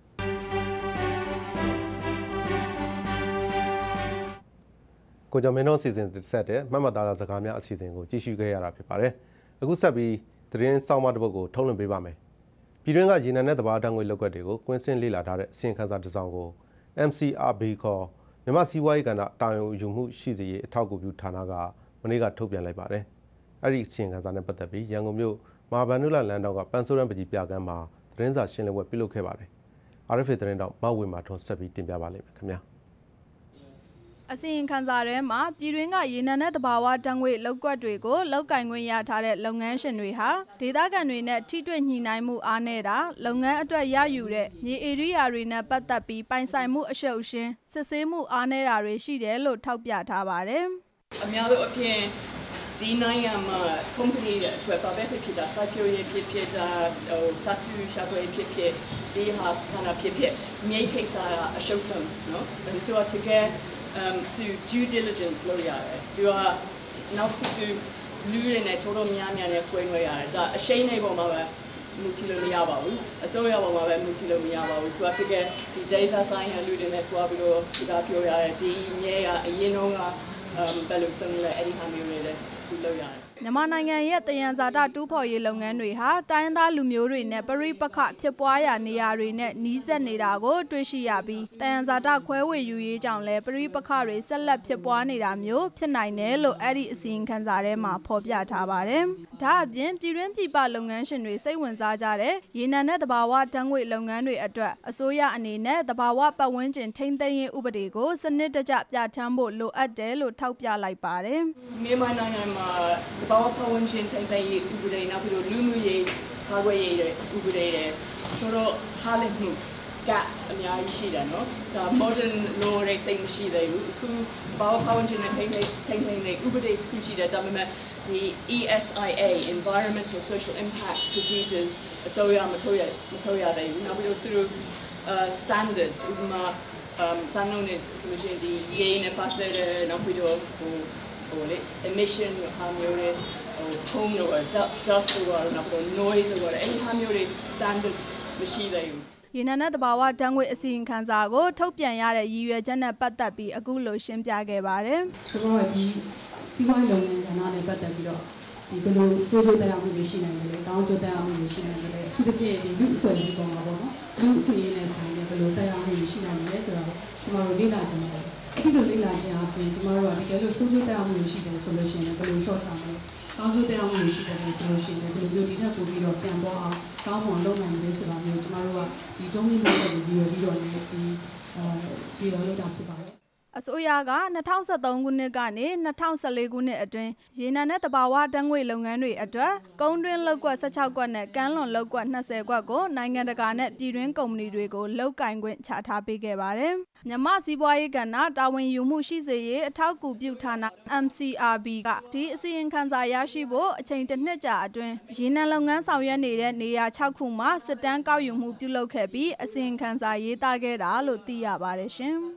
[SPEAKER 1] ကိုကြောင့်မင်းတို့စီစဉ်ဆက်တဲ့မမတာတာစကားများအစီအစဉ်ကိုကြည့်ရှုခဲ့ရတာဖြစ်ပါတယ်။အခုဆက်ပြီးသတင်းစောင့်မတစ်ပုဒ်ကိုထုတ်လွှင့်ပေးပါမယ်။ပြည်တွင်းကရေနံနဲ့သဘာဝဓာတ်ငွေလုပ်ကွက်တွေကိုကွင်းဆင်းလေ့လာထားတဲ့အစီရင်ခံစာတစ်စောင်ကို M C R B ခေါ်မြန်မာစီးပွားရေးကဏ္ဍတာဝန်ယူမှုရှိစေရေးအထောက်အကူပြုဌာနကမနေ့ကထုတ်ပြန်လိုက်ပါတယ်။အဲ့ဒီအစီရင်ခံစာနဲ့ပတ်သက်ပြီးရန်ကုန်မြို့မဟာဗန္ဓုလလန်တောင်ကပန်းစိုးရန်ပကြီးပြကမ်းမှာသတင်းစာရှင်းလင်းပွဲပြုလုပ်ခဲ့ပါတယ်။ R F A သတင်းတောက်မဝေမာထွန်းဆက်ပြီးတင်ပြပါလိမ့်မယ်ခင်ဗျာ။
[SPEAKER 11] အစီရင်ခံစာထဲမှာပြည်တွင်းကရေနံနဲ့သဘာဝဓာတ်ငွေလုပ်ကွက်တွေကိုလောက်ကင်ခွင့်ရထားတဲ့လုပ်ငန်းရှင်တွေဟာဒေသခံတွေနဲ့ထိတွေ့ညှိနှိုင်းမှုအားနည်းတာလုပ်ငန်းအတွက်ရယူတဲ့မြေဧရိယာတွေနဲ့ပတ်သက်ပြီးပိုင်ဆိုင်မှုအရှုပ်ရှင်းစစ်ဆေးမှုအားနည်းတာတွေရှိတယ်လို့ထောက်ပြထားပါတယ်
[SPEAKER 12] ။အများဆုံးအပြင်ဒီနိုင်ငံမှာ company တွေအတွက်ပါပဲဖြစ်တာစိုက်ပျိုးရေးဖြစ်ဖြစ်တာဟိုတတ်သူရှာဖွေဖြစ်ဖြစ်ဒီဟာကနာဖြစ်ဖြစ်မြေကိစ္စအရှုပ်ဆုံးနော်။ဒီတော့တကယ်Um, through due diligence လို့ရတယ်။သူကနောက်တစ်ခုသူလူတွေနဲ့တော်တော်များများနဲ့ဆွေးနွေးရတယ်။ဒါအရှိန်နေပုံမှာပဲမူတည်လို့မရပါဘူး။အစိုးရပုံမှာပဲမူတည်လို့မရပါဘူး။သူကတကယ်ဒီ data science လူတွေနဲ့တွားပြီးတော့စကားပြောရတယ်။ဒီမြေကအရင်တော့ကဘယ်လိုသုံးလဲအဲ့ဒီဟာမျိုးတွေလည်းသူလုပ်ရတယ်
[SPEAKER 11] မြန်မာနိုင်ငံရဲ့တယံဇာတတူးဖော်ရေးလုပ်ငန်းတွေဟာတိုင်းသားလူမျိုးတွေနဲ့ပရိပခဖြစ်ပွားရာနေရာတွေနဲ့နီးစပ်နေတာကိုတွေ့ရှိရပြီးတယံဇာတခွဲဝေယူရေးကြောင့်လည်းပရိပခတွေဆက်လက်ဖြစ်ပွားနေတာမျိုးဖြစ်နိုင်တယ်လို့အဲ့ဒီအစီရင်ခံစာထဲမှာဖော်ပြထားပါတယ်။ဒါအပြင်ပြည်တွင်းပြည်ပလုပ်ငန်းရှင်တွေစိတ်ဝင်စားကြတဲ့ရေနံနဲ့သဘာဝဓာတ်ငွေလုပ်ငန်းတွေအတွက်အစိုးရအနေနဲ့သဘာဝပတ်ဝန်းကျင်ထိန်းသိမ်းရေးဥပဒေကိုစနစ်တကျပြဋ္ဌာန်းဖို့လိုအပ်တယ်လို့ထောက်ပြလိုက်ပါတယ်
[SPEAKER 12] ။မြန်မာနိုင်ငံမှာသဘာဝပတ်ဝန်းကျင်ထိန်းသိမ်းရေးဥပဒေနောက်ပြီးတော့လူမှုရေးကာကွယ်ရေးဥပဒေတွေဆိုတော့ဟာလမှု gaps အများကြီးရှိတယ်နော်ဒါ modern law တွေသိမရှိသေးဘူးအခုဘာလို့ပတ်ဝန်းကျင်နဲ့ထိန်းသိမ်းထိန်းသိမ်းရေးဥပဒေတစ်ခုရှိတယ်ဒါပေမဲ့ဒီ E S I A Environmental Social Impact Procedures အစိုးရမထုတ်ရမထုတ်ရသေးဘူးနောက်ပြီးတော့သူတို့ standards ဥပမာ စံနှုန်းနဲ့ဆိုလို့ရှိရင်ဒီရေနဲ့ပတ်သက်တဲ့နောက်ပြီးတော့ဟိုဟိုလေ emission ဟာမျိုးတွေဟို home တော့ dust တော့နောက်ပြီးတော့ noise တော့အဲ့ဒီဟာမျိုးတွေ standards မရှိသေးဘူး
[SPEAKER 11] ရေနံနဲ့သဘာဝဓာတ်ငွေအစီရင်ခံစာကိုထုတ်ပြန်ရတဲ့ရည်ရွယ်ချက်နဲ့ပတ်သက်ပြီးအခုလိုရှင်းပြခဲ့ပါတယ်
[SPEAKER 13] ။ကျွန်တော်ကဒီစီးပွားရေးလုပ်ငန်းကဏ္ဍနဲ့ပတ်သက်ပြီးတော့ဒီဘယ်လိုဆိုးကျိုးတရားမှုတွေရှိနိုင်တယ်လဲ။ကောင်းကျိုးတရားမှုတွေရှိနိုင်တယ်လဲ။သူတစ်ပြည့်ဒီလူအဖွဲ့အစည်းပေါ်မှာပေါ့နော်။လူအဖွဲ့ရေးနဲ့ဆိုင်တဲ့ဘယ်လိုတရားမှုတွေရှိနိုင်တယ်လဲဆိုတော့ကျွန်တော်တို့လေ့လာကြည့်ပါတယ်။အခုလိုလေ့လာခြင်းအပြင်ကျွန်တော်တို့ကဒီကဲလို့ဆိုးကျိုးတရားမှုတွေရှိတယ်ဆိုလို့ရှိရင်ဘယ်လို short term လဲ။ကောင်းကျိုးတရားမှုတွေရှိတယ်ဆိုလို့ရှိရင်ဘယ်လိုမျိုးဒီထက်ပိုပြီးတော့ပြန်ပေါ်အောင်ကောင်းမွန်လုပ်နိုင်တယ်ဆိုတာမျိုးကျွန်တော်တို့ကဒီတုံးလေးမျိုးတွေပြီးပြီးတော့ဒီအဲစီရောလောက်တာဖြစ်ပါတယ်
[SPEAKER 11] အစိုးရက၂၀၁၃ခုနှစ်ကနေ၂၀၁၄ခုနှစ်အတွင်းရေနံနဲ့သဘာဝဓာတ်ငွေလုပ်ငန်းတွေအတွက်ကုန်းတွင်းလုပ်ကွက်၁၆ကွက်နဲ့ကမ်းလွန်လုပ်ကွက်၂၀ကွက်ကိုနိုင်ငံတကာနဲ့ပြည်တွင်းကုမ္ပဏီတွေကိုလုတ်ကင်ခွင့်ချထားပေးခဲ့ပါတယ်။မြန်မာစီးပွားရေးကဏ္ဍတာဝန်ယူမှုရှိစေရေးအထောက်အကူပြုဌာန M C R B ကဒီအစီရင်ခံစာရရှိဖို့အချိန်တစ်နှစ်ကြာအတွင်းရေနံလုပ်ငန်းဆောင်ရွက်နေတဲ့နေရာ၆ခုမှာစစ်တမ်းကောက်ယူမှုပြုလုပ်ခဲ့ပြီးအစီရင်ခံစာရေးသားခဲ့တာလို့သိရပါတယ်ရှင်။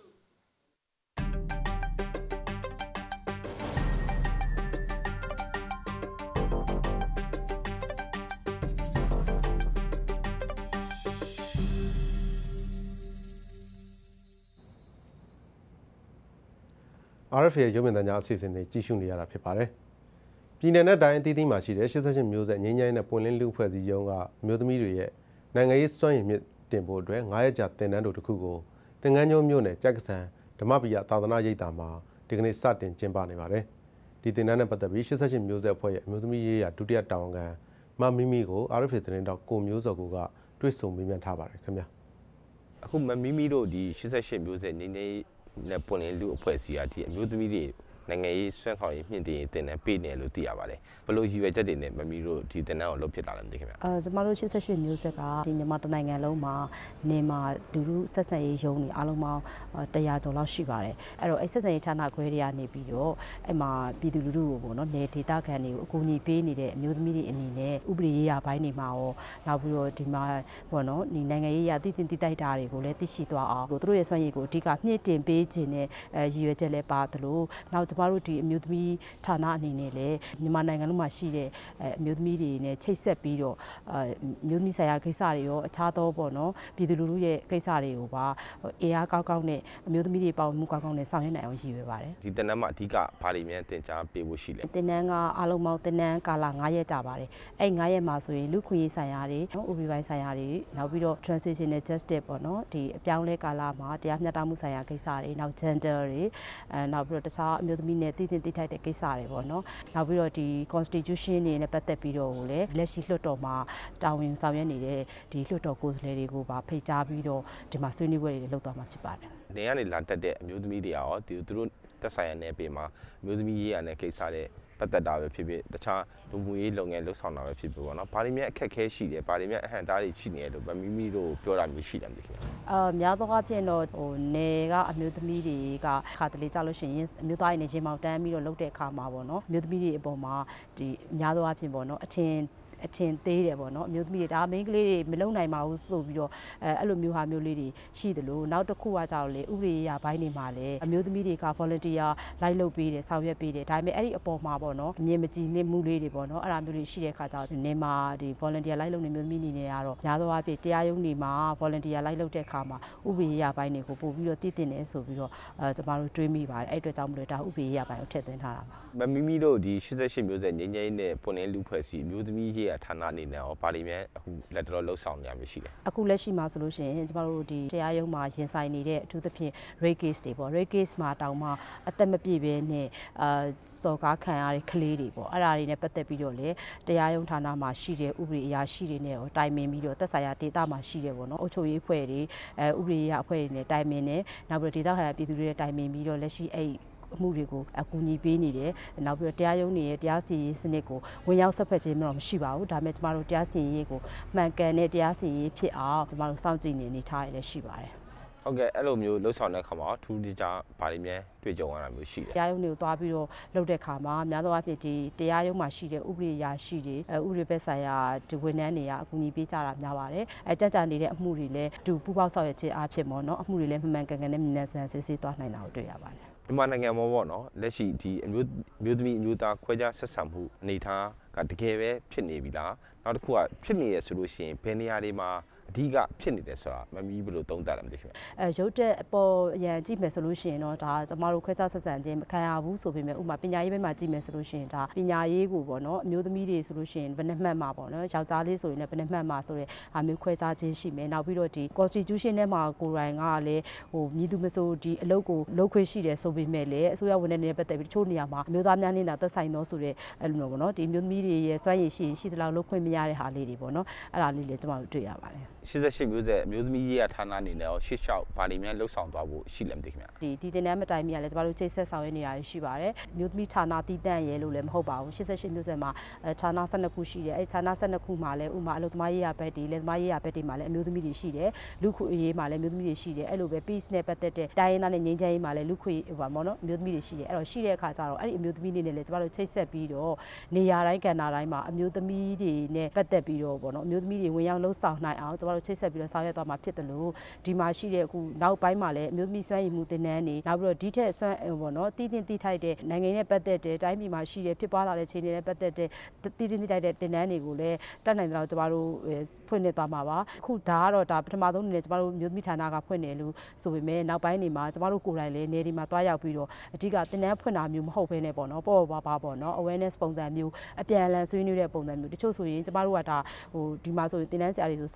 [SPEAKER 1] R F A ရုပ်မြင်သံကြားအစီအစဉ်တွေကြည့်ရှုနေရတာဖြစ်ပါတယ်။ပြည်내နဲ့တိုင်းအသီးသီးမှာရှိတဲ့၈၈မျိုးဆက်ငြိမ်းချမ်းရေးနဲ့ပွင့်လင်းလူ့အဖွဲ့အစည်းရုံးကအမျိုးသမီးတွေရဲ့နိုင်ငံရေးစွမ်းရည်မြင့်တင်ဖို့အတွက်၅ရက်ကြာသင်တန်းတို့တစ်ခုကိုသင်္ကန်းကျွန်းမြို့နယ်ကြက်ကစံဓမ္မပိယသာသနာရိပ်သာမှာဒီကနေ့စတင်ကျင်းပနေပါတယ်။ဒီတင်တန်းနဲ့ပတ်သက်ပြီးရှစ်ဆယ့်ရှစ်မျိုးဆက်အဖွဲ့ရဲ့အမျိုးသမီးရေးရာဒုတိယတာဝန်ခံမမီမီကို R F A သတင်းတောက်ကိုမျိုးစောကိုကတွေ့ဆုံမေးမြန်းထားပါတယ်ခင်ဗျာ
[SPEAKER 14] အခုမမီမီတို့ဒီရှစ်ဆယ့်ရှစ်မျိုးဆက်နေနေနဲ့ပွင့်လင်းလူအဖွဲ့အစည်းကဒီအမျိုးသမီးတွေနိုင်ငံရေးဆွမ်းဆောင်ရေးမြင့်တင်ရေးတင်တဲ့ပေးနေလို့သိရပါတယ်ဘလို့ရည်ရွယ်ချက်တွေနဲ့မမီတို့ဒီတင်တန်းကိုလုပ်ဖြစ်တာလည်းမသိခင်ဗျာ
[SPEAKER 15] အဲကျွန်တော်တို့ရှစ်ဆယ့်ရှစ်မျိုးဆက်ကဒီမြန်မာတနိုင်ငံလုံးမှာနေမှာလူလူဆက်ဆံရေးရုံးတွေအားလုံးပေါင်းတရာကျော်လောက်ရှိပါတယ်အဲ့တော့အဲ့ဆက်ဆံရေးဌာနခွဲတွေကနေပြီးတော့အဲ့မှာပြည်သူလူထုကိုပေါ့နော်နေဒေသခံတွေကိုအကူအညီပေးနေတဲ့အမျိုးသမီးတွေအနေနဲ့ဥပဒေရေးရာဘိုင်းတွေမှာရောနောက်ပြီးတော့ဒီမှာပေါ့နော်ဒီနိုင်ငံရေးရာတည်တင်တည်တိုက်တာတွေကိုလည်းသိရှိသွားအောင်တို့တို့ရဲ့စွမ်းရည်ကိုအဓိကမြင့်တင်ပေးခြင်းနဲ့ရည်ရွယ်ချက်လည်းပါတယ်လို့နောက်ကျွန်တော်တို့ဒီအမျိုးသမီးဌာနအနေနဲ့လည်းမြန်မာနိုင်ငံလုံးမှာရှိတဲ့အမျိုးသမီးတွေနဲ့ချိတ်ဆက်ပြီးတော့အမျိုးသမီးဆိုင်ရာကိစ္စတွေရောအခြားသောပေါ့နော်ပြည်သူလူထုရဲ့ကိစ္စတွေကိုပါအင်အားကောင်းကောင်းနဲ့အမျိုးသမီးတွေပေါင်းမှုကောင်းကောင်းနဲ့ဆောင်ရွက်နိုင်အောင်ရည်ရွယ်ပါတယ်
[SPEAKER 14] ဒီတင်တန်းမှာအဓိကဘာတွေများတင်ကြားပေးဖို့ရှိလဲ
[SPEAKER 15] တင်တန်းကအားလုံးပေါင်းတင်တန်းကာလငါးရက်ကြာပါတယ်အဲ့ငါးရက်မှာဆိုရင်လူခွင့်ရေးဆိုင်ရာတွေနော် O B ပိုင်းဆိုင်ရာတွေနောက်ပြီးတော့ transitional justice ပေါ့နော်ဒီအပြောင်းလဲကာလမှာတရားမျှတမှုဆိုင်ရာကိစ္စတွေနောက် gender တွေအဲနောက်ပြီးတော့တခြားအမျိုးသမီးနဲ့တည်တည်တိထိုက်တဲ့ကိစ္စတွေပေါ့နော်နောက်ပြီးတော့ဒီ constitution တွေနဲ့ပတ်သက်ပြီးတော့ကိုလည်းလက်ရှိလွှတ်တော်မှာတာဝန်ဆောင်ရွက်နေတဲ့ဒီလွှတ်တော်ကိုယ်စားလှယ်တွေကိုပါဖိတ်ကြားပြီးတော့ဒီမှာဆွေးနွေးပွဲတွေလုပ်သွားမှာဖြစ်ပါတယ်
[SPEAKER 14] ။နေကနေလာတက်တဲ့အမျိုးသမီးတွေရောဒီသူတို့တက်ဆိုင်ရတဲ့ပေမှာအမျိုးသမီးရေးရတဲ့ကိစ္စတွေပတ်သက်တာပဲဖြစ်ဖြစ်တခြားလူမှုရေးလုပ်ငန်းလှုပ်ဆောင်တာပဲဖြစ်ဖြစ်ပေါ့နော်။ဘာတွေများအခက်အခဲရှိတယ်ဘာတွေများအဟန့်တားတွေရှိနေတယ်လို့မမီမီတို့ပြောတာမျိုးရှိတယ်မသိဘူး
[SPEAKER 15] ။အာများသောအားဖြင့်တော့ဟိုနေကအမျိုးသမီးတွေကခါတလေကြလို့ရှိရင်အမျိုးသားတွေနဲ့ရင်မောင်တန်းပြီးတော့လုပ်တဲ့အခါမှာပေါ့နော်အမျိုးသမီးတွေအပေါ်မှာဒီများသောအားဖြင့်ပေါ့နော်အထင်အထင်သေးတယ်ပေါ့နော်အမျိုးသမီးတွေဒါမိန်းကလေးတွေမလုံနိုင်ပါဘူးဆိုပြီးတော့အဲအဲ့လိုမျိုးဟာမျိုးလေးတွေရှိတယ်လို့နောက်တစ်ခုကကြောက်လေဥပဒေရာဘိုင်းတွေမှာလည်းအမျိုးသမီးတွေက volunteer လိုက်လုပ်ပေးတယ်ဆောင်ရွက်ပေးတယ်ဒါပေမဲ့အဲ့ဒီအပေါ်မှာပေါ့နော်အမြင်မကြည်နစ်မှုလေးတွေပေါ့နော်အဲ့ဒါမျိုးတွေရှိတဲ့ခါကျတော့နေမှာဒီ volunteer လိုက်လုပ်နေမျိုးသမီးနေနေရတော့များသောအားဖြင့်တရားရုံးတွေမှာ volunteer လိုက်လုပ်တဲ့ခါမှာဥပဒေရာဘိုင်းတွေကိုပို့ပြီးတော့တည်တင်တယ်ဆိုပြီးတော့အဲကျမတို့တွေးမိပါတယ်အဲ့အတွက်ကြောင့်မလို့ဒါဥပဒေရာဘိုင်းကိုထည့်သွင်းထားတာပါ
[SPEAKER 14] မမီမီတို့ဒီရှစ်ဆယ့်ရှစ်မျိုးဆက်ငင်းငင်းနဲ့ပွင့်လင်းလူဖွဲ့စီမျိုးသမီးရေးဌာနအနေနဲ့ရောပါလီမန်အခုလက်တော်လှုပ်ဆောင်နေရမျိုးရှိတယ်
[SPEAKER 15] အခုလက်ရှိမှာဆိုလို့ရှိရင်ကျမတို့ဒီတရားရုံးမှာရင်ဆိုင်နေတဲ့အထူးသဖြင့် rape case တွေပေါ့ rape case မှာတောင်မှအသက်မပြည့်ဘဲနဲ့အာစော်ကားခံရတဲ့ကလေးတွေပေါ့အဲ့ဒါတွေနဲ့ပတ်သက်ပြီးတော့လေတရားရုံးဌာနမှာရှိတဲ့ဥပဒေအရာရှိတွေနဲ့ရောတိုင်ပင်ပြီးတော့သက်ဆိုင်ရာဒေသမှာရှိတယ်ပေါ့နော်အုပ်ချုပ်ရေးအဖွဲ့တွေအဲဥပဒေအရာအဖွဲ့တွေနဲ့တိုင်ပင်နေနောက်ပြီးဒေသခံပြည်သူတွေနဲ့တိုင်ပင်ပြီးတော့လက်ရှိအဲ့အမှုတွေကိုအကူအညီပေးနေတယ်နောက်ပြီးတော့တရားရုံးတွေရဲ့တရားစီရင်စနစ်ကိုဝင်ရောက်ဆက်ဖက်ခြင်းတော့မရှိပါဘူးဒါပေမဲ့ကျမတို့တရားစီရင်ရေးကိုမှန်ကန်တဲ့တရားစီရင်ရေးဖြစ်အောင်ကျမတို့စောင့်ကြည့်နေနေထားရလည်းရှိပါတယ်
[SPEAKER 14] ဟုတ်ကဲ့အဲ့လိုမျိုးလှုပ်ဆောင်တဲ့ခါမှာထူးခြားဘာတွေများတွေ့ကြုံရတာမျိုးရှိတယ်
[SPEAKER 15] တရားရုံးတွေကိုသွားပြီးတော့လုပ်တဲ့ခါမှာများသောအားဖြင့်ဒီတရားရုံးမှာရှိတဲ့ဥပဒေရာရှိတွေဥပဒေဘက်ဆိုင်ရာဒီဝန်ထမ်းတွေကအကူအညီပေးကြတာများပါတယ်အဲကြကြနေတဲ့အမှုတွေလည်းတူပူပေါက်ဆောက်ရခြင်းအဖြစ်ပေါ့နော်အမှုတွေလည်းမှန်မှန်ကန်ကန်နဲ့မြန်ဆန်စစ်ဆေးသွားနိုင်တာကိုတွေ့ရပါတယ်
[SPEAKER 14] မြန်မာနိုင်ငံမှာပေါ့နော်လက်ရှိဒီအမျိုးမျိုးသမီးအမျိုးသားခွဲခြားဆက်ဆံမှုအနေထားကတကယ်ပဲဖြစ်နေပြီလားနောက်တစ်ခုကဖြစ်နေရဆိုလို့ရှိရင်ဘယ်နေရာတွေမှာအဓိကဖြစ်နေတယ်ဆိုတာမမီးဘယ်လိုသုံးသပ်လဲမသိဘူး
[SPEAKER 15] အဲရုပ်တက်အပေါ်အရန်ကြည့်မယ်ဆိုလို့ရှိရင်တော့ဒါကျမတို့ခွဲခြားဆက်ဆံခြင်းမခံရဘူးဆိုပေမဲ့ဥပမာပညာရေးဘက်မှာကြည့်မယ်ဆိုလို့ရှိရင်ဒါပညာရေးကိုပေါ့နော်အမျိုးသမီးတွေဆိုလို့ရှိရင်ဘယ်နှမှတ်မှာပေါ့နော်ယောက်ျားလေးဆိုရင်လည်းဘယ်နှမှတ်မှာဆိုရဲအမျိုးခွဲခြားခြင်းရှိမယ်နောက်ပြီးတော့ဒီ constitution ထဲမှာကိုယ်တိုင်ကလည်းဟိုမြည်သူမဆိုဒီအလုပ်ကိုလုပ်ခွင့်ရှိတယ်ဆိုပေမဲ့လည်းအစိုးရဝန်ထမ်းတွေနဲ့ပတ်သက်ပြီးတချို့နေရာမှာအမျိုးသားများနေတာသက်ဆိုင်သောဆိုရဲအဲ့လိုမျိုးပေါ့နော်ဒီအမျိုးသမီးတွေရဲ့စွမ်းရည်ရှိရင်ရှိသလောက်လုပ်ခွင့်မရတဲ့ဟာလေးတွေပေါ့နော်အဲ့ဒါလေးလည်းကျမတို့တွေ့ရပါတယ်
[SPEAKER 14] ရှစ်ဆယ့်ရှစ်မျိုးဆက်အမျိုးသမီးရေးဌာနအနေနဲ့ရောရှစ်လျှောက်ဘာတွေများလှုပ်ဆောင်သွားဖို့ရှိလဲမသိခင်ဗျ
[SPEAKER 15] ဒီဒီတင်တန်းမတိုင်မီကလည်းကျမတို့ချိတ်ဆက်ဆောင်ရွက်နေတာရှိပါတယ်မျိုးသမီးဌာနတည်တံ့ရဲလို့လည်းမဟုတ်ပါဘူးရှစ်ဆယ့်ရှစ်မျိုးဆက်မှာဌာန၁၂ခုရှိတယ်အဲဌာန၁၂ခုမှာလည်းဥမာအလုပ်သမားရေးရာဘက်တွေလက်သမားရေးရာဘက်တွေမှာလည်းအမျိုးသမီးတွေရှိတယ်လူခွေရေးမှာလည်းအမျိုးသမီးတွေရှိတယ်အဲ့လိုပဲ peace နဲ့ပတ်သက်တဲ့တိုင်းရင်းသားနဲ့ငြိမ်းချမ်းရေးမှာလည်းလူခွေဟိုပါမော်နော်အမျိုးသမီးတွေရှိတယ်အဲ့တော့ရှိတဲ့အခါကျတော့အဲ့ဒီအမျိုးသမီးတွေနဲ့လည်းကျမတို့ချိတ်ဆက်ပြီးတော့နေရာတိုင်းကဏ္ဍတိုင်းမှာအမျိုးသမီးတွေနဲ့ပတ်သက်ပြီးတော့ပေါ့နော်အမျိုးသမီးတွေဝင်ရောက်လှုပ်ဆောင်နိုင်အောင်ကျမတို့ချိတ်ဆက်ပြီးတော့ဆောင်ရွက်သွားမှာဖြစ်တယ်လို့ဒီမှာရှိတဲ့အခုနောက်ပိုင်းမှာလည်းအမျိုးသမီးစွမ်းရည်မှုတင်နန်းနေနောက်ပြီးတော့ဒီထက်စွမ်းပေါ့နော်တည်တင်တည်ထိုက်တဲ့နိုင်ငံနဲ့ပတ်သက်တဲ့တိုင်းပြည်မှာရှိတဲ့ဖြစ်ပွားလာတဲ့ခြေအနေနဲ့ပတ်သက်တဲ့တည်တင်တည်ထိုက်တဲ့တင်နန်းတွေကိုလည်းတတ်နိုင်တဲ့တော့ကျမတို့ဖွင့်နေသွားမှာပါအခုဒါကတော့ဒါပထမဆုံးအနေနဲ့ကျမတို့မျိုးသမီးဌာနကဖွင့်တယ်လို့ဆိုပေမဲ့နောက်ပိုင်းနေမှာကျမတို့ကိုယ်တိုင်လည်းနေဒီမှာတွားရောက်ပြီးတော့အဓိကတင်နန်းဖွင့်တာမျိုးမဟုတ်ဘဲနဲ့ပေါ့နော်ပေါ့ပါပါပေါ့နော် awareness ပုံစံမျိုးအပြန်အလှန်ဆွေးနွေးတဲ့ပုံစံမျိုးတချို့ဆိုရင်ကျမတို့ကဒါဟိုဒီမှာဆိုရင်တင်နန်းဆရာတွေဆိုစာတွေးရှိ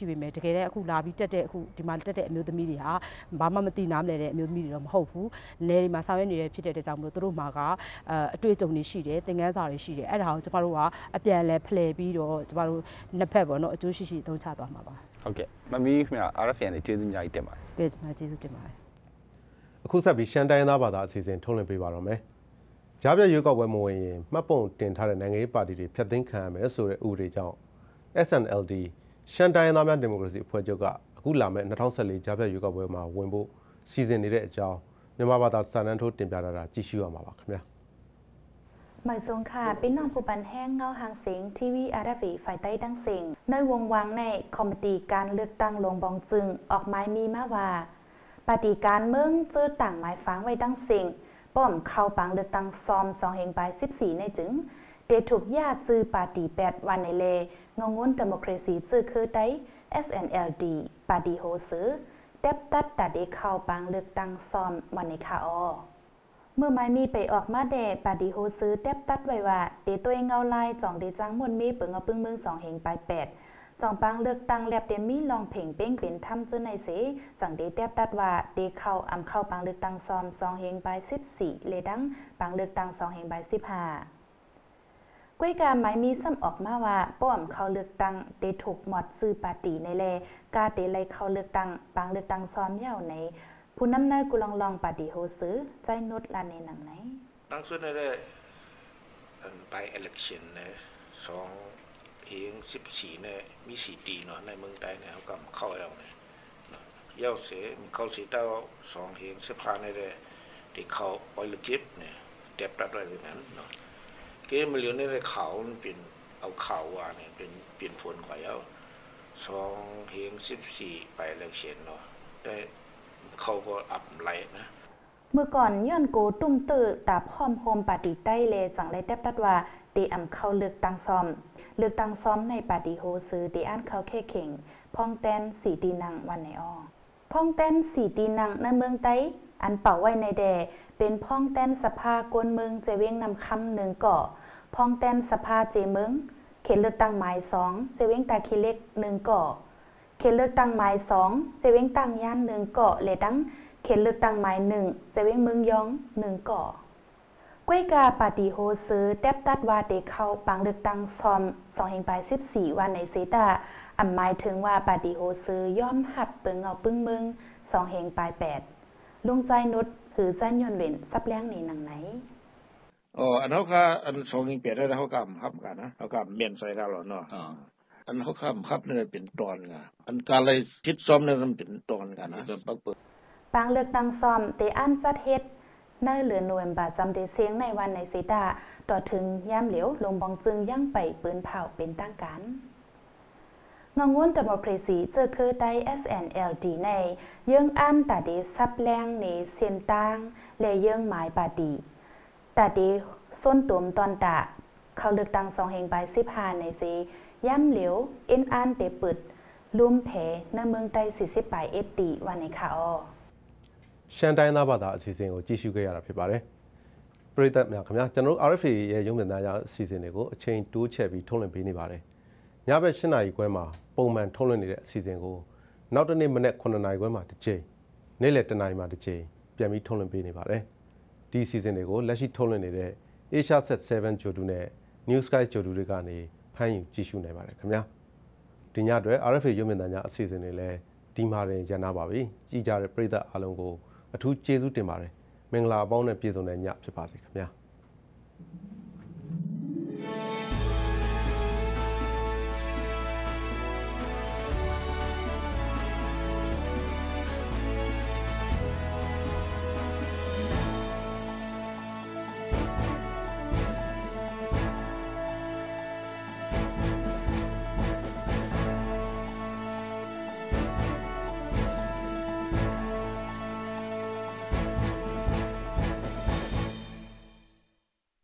[SPEAKER 15] ဖြစ်ပေမဲ့တကယ်တည်းအခုလာပြီးတက်တဲ့အခုဒီမှာတက်တဲ့အမျိုးသမီးတွေဟာဘာမှမသိနားမလဲတဲ့အမျိုးသမီးတွေတော့မဟုတ်ဘူး။နယ်တွေမှာဆောင်ရွက်နေတဲ့ဖြစ်တဲ့အတွက်ကြောင့်မလို့သူတို့မှာကအတွေ့အကြုံတွေရှိတယ်သင်ခန်းစာတွေရှိတယ်အဲ့ဒါကိုကျမတို့ကအပြန်လဲဖလှယ်ပြီးတော့ကျမတို့နှစ်ဖက်ပေါ့နော်အကျိုးရှိရှိသုံးချသွားမှာပါ။
[SPEAKER 14] ဟုတ်ကဲ့မမီခင်ဗျာ R F A နဲ့ကျေးဇူးအများကြီးတင်ပါတယ်
[SPEAKER 15] ။ကဲကျွန်တော်ကျေးဇူးတင်ပါတယ်
[SPEAKER 1] ။အခုဆက်ပြီးရှမ်းတိုင်းသားဘာသာအစီအစဉ်ထုတ်လွှင့်ပေးပါတော့မယ်။ကြားပြရွေးကောက်ပွဲမဝင်ရင်မှတ်ပုံတင်ထားတဲ့နိုင်ငံရေးပါတီတွေဖျက်သိမ်းခံရမယ်ဆိုတဲ့ဥပဒေကြောင့် S N L D ရှမ်းတိုင်းသားများဒီမိုကရေစီအဖွဲ့ချုပ်ကအခုလာမယ့်၂၀၁၄ကြားပြရွေးကောက်ပွဲမှာဝင်ဖို့စီစဉ်နေတဲ့အကြောင်းမြန်မာဘာသာစာတမ်းထိုးတင်ပြထားတာကြည့်ရှုရမှာပါခင်ဗျာ
[SPEAKER 16] หมายสงค่ะเป็นน้องผู้บันแห้งเงาหางเสียงทีวีอาร์ฟีฝ่ายใต้ดังเสียงในวงวังในคอมมิตี้การเลือกตั้งลงบองจึงออกหมายมีมาว่าปฏิการเมืองจื้อต่างหมายฟังไว้ดังเสียงป้อมเข้าปังเลือกตั้งซอมสองเฮงไปสิบสี่ในจึงเดถูกญาติจื้อปาตีแปดวันในเลงงวนดิโมคราซีจื้อคือได้ S N L D ปาตีโฮซื้อเต็บตัดแต่เดเข้าปังเลือกตั้งซอมวันในคาอเมื่อไม่มีไปออกมาเดปาดีโฮซื้อเต็บตัดไว้ว่าเดตัวเองเงาลายจ่องเดจังมวนมีเปิงเอาปึ้งเมืองสองเฮงไปแปดจ่องปังเลือกตั้งแลบเดมีลองเพ่งเป้งเป็นทำจื้อในเสจังเดเต็บตัดว่าเดเข้าอำเข้าปังเลือกตั้งซอมสองเฮงไปสิบสี่เลดังปังเลือกตั้งสองเฮงไปสิบห้าก้วยการไม่มีซ้ำออกมาว่าป้อมเข้าเลือกตั้งเดถูกหมดซื้อปาตีในแลกาเดไลเข้าเลือกตั้งปังเลือกตั้งซอมเย่าในผู้นำนายกุลองลองปฏิโฮซื้อใจนุดลาในหนังไหน
[SPEAKER 17] ตั้งส่วนในไป election เนี่ยสองเองสิบสี่เนี่ยมีสี่ตีเนาะในเมืองไทยเนี่ยเขาก็เข้าเอาเนี่ยเย้าเสียเข้าสีเต้าสองเองสิบห้าในเลยที่เขาไปลึกยิบเนี่ยเจ็บรัดอะไรอย่างนั้นเนาะเกมมิลลิออนในเขาเป็นเอาข่าวว่าเนี่ยเป็นเปลี่ยนฝนกว่าเอาสองเองสิบสี่ไป election เนาะได้เขาก็อับไหลนะ
[SPEAKER 16] เมื่อก่อนย้อนโกตุ้มตื้อตาพร้อมโฮมปาฏิใต้เลจังไรแทบตัดว่าเดอ่ำเข้าเลือกตั้งซ้อมเลือกตั้งซ้อมในปาฏิโฮซื้อเดอ่านเข้าแค่เข่งพ่องแตนสีตีนังวันในอ้อพ่องแตนสีตีนังในเมืองไต้อันเป่าไว้ในแดเป็นพ่องแตนสภากวนเมืองเจเวงนำคำหนึ่งเกาะพ่องแตนสภาเจเมืองเขตเลือกตั้งหมายสองเจเวงตาคีเล็กหนึ่งเกาะเขตเลือกตั้งหมายสองเจเวงตั้งย่านหนึ่งเกาะเลดังเขตเลือกตั้งหมายหนึ่งเจเวงเมืองยองหนึ่งเกาะก้วยกาปาฏิโฮซื้อแทบตัดว่าเด็กเข้าปังเลือกตั้งซอมสองเฮงไปสิบสี่วันในเซตาอันหมายถึงว่าปาฏิโฮซื้อย่อมหับเปิงเอาปึ้งเมืองสองเฮงไปแปดลุงใจนุชหือใจยนเวนซับเลี้ยงในหนังไหน
[SPEAKER 18] อ๋ออันเขาค่ะอันสองเฮงแปดได้เขากำครับกันนะเขากำเมียนใส่กันหรอเนาะอันเขาข้ามครับเนี่ยเป็นตอนกันอันการเลยคิดซ้อมเนี่ยมันเป็นตอนกันนะ
[SPEAKER 16] ปังเลือกตั้งซ้อมเตอันจัดเฮ็ดในเหลือหน่วยบาจำเดเสียงในวันในเซตาต่อถึงย่ำเหลียวลงบองจึงยั่งไปปืนเผาเป็นตั้งการงงวนดิโมคราซีเจอคือได้ S N L D ในเยื่องอันตาเดซับแรงในเซียนตังและเยื่องหมายปาดีตาเดส้นตุ่มตอนตาเขาเลือกตั้งสองเฮงใบสิบห้าในซีย่ำเหลียวเอ็นอันเตปึดลุ่มแผในเมืองไต้สี่สิบปลายเอตีวันในข่าว
[SPEAKER 1] ရှမ်းတိုင်းသားဘာသာအစီအစဉ်ကိုကြည့်ရှုခဲ့ရတာဖြစ်ပါတယ်။ပရိသတ်များခင်ဗျာကျွန်တော်တို့ R F A ရဲ့ရုံးမြင်သားများအစီအစဉ်တွေကိုအချိန်တိုးချက်ပြီးထုတ်လွှင့်ပေးနေပါတယ်။ညဘက်၈နာရီခွဲမှာပုံမှန်ထုတ်လွှင့်နေတဲ့အစီအစဉ်ကိုနောက်တစ်နေ့မနေ့9နာရီခွဲမှာတစ်ချိန်နေ့လယ်တစ်နာရီမှာတစ်ချိန်ပြန်ပြီးထုတ်လွှင့်ပေးနေပါတယ်။ဒီအစီအစဉ်တွေကိုလက်ရှိထုတ်လွှင့်နေတဲ့ Asia Set 7 ဂျိုတူနဲ့ New Sky ဂျိုတူတွေကနေဖမ်းယူကြည့်ရှုနိုင်ပါတယ်ခင်ဗျာ။ဒီညအတွက် R F A ရုံးမြင်သားများအစီအစဉ်တွေလည်းဒီမှာတင်ရန်နာပါပြီ။ကြည်ကြတဲ့ပရိသတ်အားလုံးကိုအထူးကျေးဇူးတင်ပါတယ်မင်္ဂလာအပေါင်းနဲ့ပြည့်စုံတဲ့ညဖြစ်ပါစေခင်ဗျာ